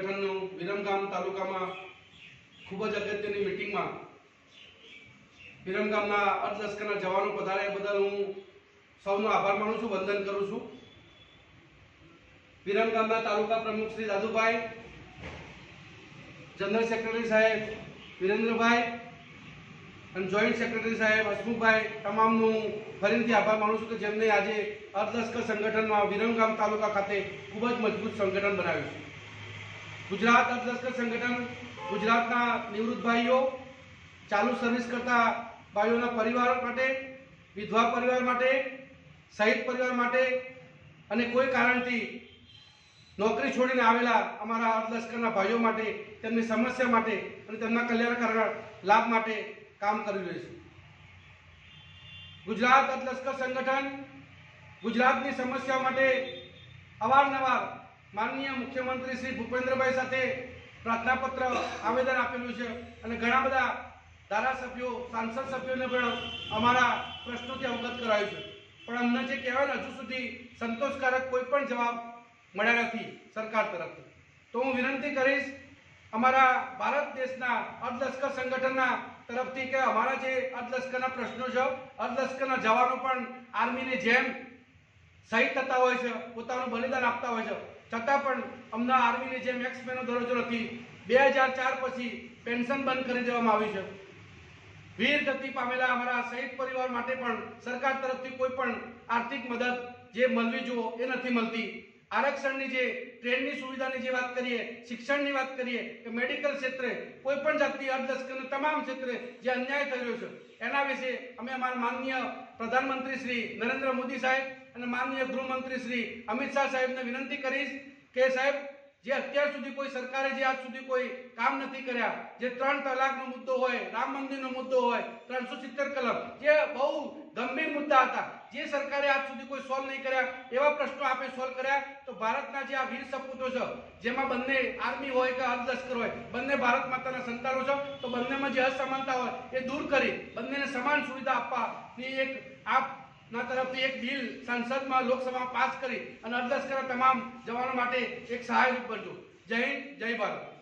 સંગઠનનું વિરમગામ તાલુકામાં ખૂબ જ અગત્યની મીટિંગમાં વિરમગામના અર્ધલશ્કરના જવાનો પધાર્યા બદલ હું સૌનો આભાર માનું છું, વંદન કરું છું। વિરમગામના તાલુકા પ્રમુખ શ્રી દાદુભાઈ, જનરલ સેક્રેટરી સાહેબ વિરેન્દ્રભાઈ અને જોઈન્ટ સેક્રેટરી સાહેબ હસમુખભાઈ, તમામનું ફરીથી આભાર માનું છું કે જેમને આજે અર્ધલશ્કર સંગઠનમાં વિરમગામ તાલુકા ખાતે ખૂબ જ મજબૂત સંગઠન બનાવ્યું છે। ગુજરાત અર્ધલશ્કર સંગઠન ગુજરાતના નિવૃત્ત ભાઈઓ, ચાલુ સર્વિસ કરતા ભાઈઓના પરિવાર માટે, વિધવા પરિવાર માટે, શહીદ પરિવાર માટે અને કોઈ કારણથી નોકરી છોડીને આવેલા અમારા અર્ધલશ્કરના ભાઈઓ માટે, તેમની સમસ્યા માટે અને તેમના કલ્યાણકારી લાભ માટે કામ કરી રહ્યું છે। ગુજરાત અર્ધલશ્કર સંગઠન ગુજરાતની સમસ્યાઓ માટે અવારનવાર માનનીય મુખ્યમંત્રી શ્રી ભૂપેન્દ્રભાઈ સાથે પ્રાર્થનાપત્ર આવેદન આપેલું છે અને ઘણા બધા ધારાસભ્યો, સાંસદ સભ્યોને પણ અમારા પ્રશ્નોથી અવગત કરાયું છે, પણ અમને જે કહેવાય હજુ સુધી સંતોષકારક કોઈ પણ જવાબ મળ્યા નથી સરકાર તરફથી। તો હું વિનંતી કરીશ અમારા ભારત દેશના અર્ધલશ્કર સંગઠનના તરફથી કે અમારા જે અર્ધલશ્કરના પ્રશ્નો છે, અર્ધલશ્કરના જવાનો પણ આર્મીની જેમ શહીદ થતા હોય છે, પોતાનું બલિદાન આપતા હોય છે, છતાં પણ અમને આર્મીની જેમ એક્સમેનો દરજ્જો નથી। 2004 પછી પેન્શન બંધ કરી દેવામાં આવી છે। વીર ગતિ પામેલા અમારા શહીદ પરિવાર માટે પણ સરકાર તરફથી કોઈ પણ આર્થિક મદદ જે મળવી જોઈએ એ નથી મળતી। આરક્ષણની જે ટ્રેનની સુવિધાની જે વાત કરીએ, શિક્ષણની વાત કરીએ કે મેડિકલ ક્ષેત્રે કોઈ પણ જાતની અર્ધલશ્કરના તમામ ક્ષેત્રે જે અન્યાય થઈ રહ્યો છે એના વિશે અમે અમારા માનનીય પ્રધાનમંત્રી શ્રી નરેન્દ્ર મોદી સાહેબ અને માનનીય ગૃહમંત્રી શ્રી અમિત શાહ સાહેબને વિનંતી કરીશ કે સાહેબ, જે અત્યાર સુધી કોઈ સરકારે જે આજ સુધી કોઈ કામ નથી કર્યા, જે 3 તલાકનો મુદ્દો હોય, રામ મંદિરનો મુદ્દો હોય, 370 કલમ જે બહુ ગંભીર મુદ્દા હતા, જે સરકારે આજ સુધી કોઈ સોલ્વ નહીં કર્યા, એવા પ્રશ્નો આપણે સોલ્વ કર્યા તો ભારતના જે આ વીર સપૂતો છે, જેમાં બંને આર્મી હોય કે અર્ધલશ્કર હોય, બંને ભારત માતાના સંતાનો છે, તો બંનેમાં જે અસમાનતા હોય એ દૂર કરી બંનેને સમાન સુવિધા આપવાની એક આપના તરફથી એક બિલ સંસદમાં, લોકસભામાં પાસ કરી અને અર્ધલશ્કરના તમામ જવાનો માટે એક સહાયરૂપ બનજો। જય હિન્દ, જય ભારત।